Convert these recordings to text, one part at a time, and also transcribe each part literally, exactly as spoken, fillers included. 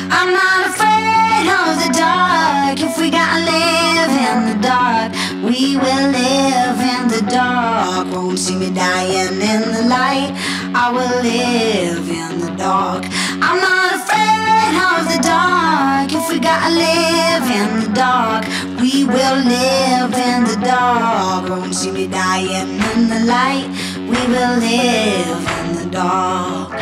I'm not afraid of the dark. If we gotta live in the dark, we will live in the dark. Won't see me dying in the light. I will live in the dark. I'm not afraid of the dark. If we gotta live in the dark, we will live in the dark. Won't see me dying in the light. We will live in the dark.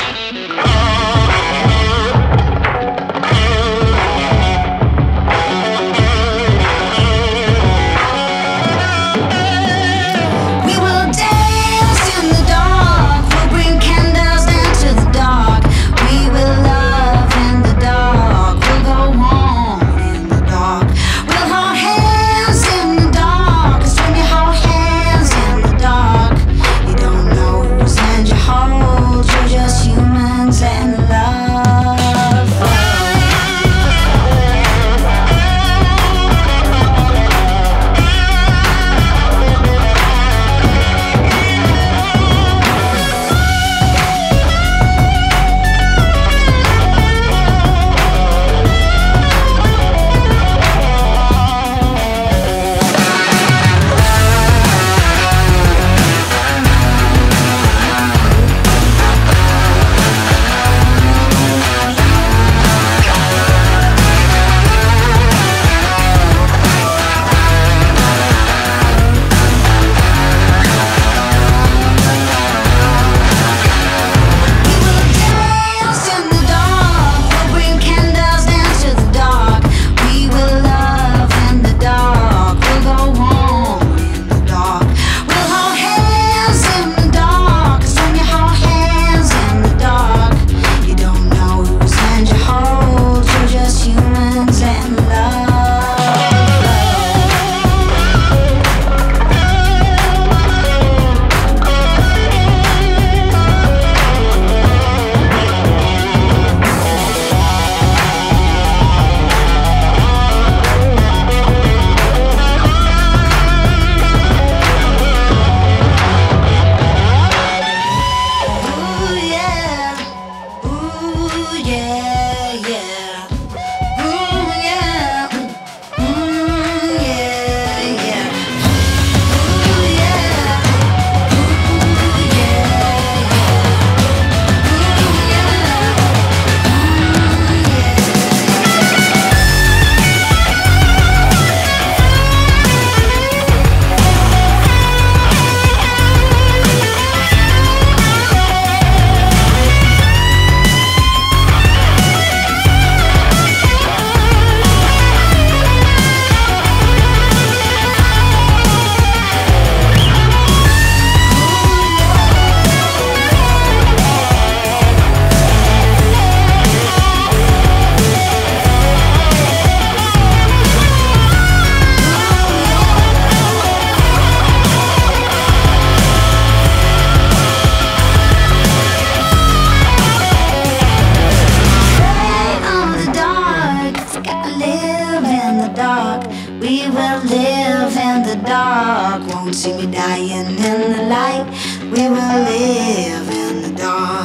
We will live in the dark. Won't see me dying in the light. We will live in the dark.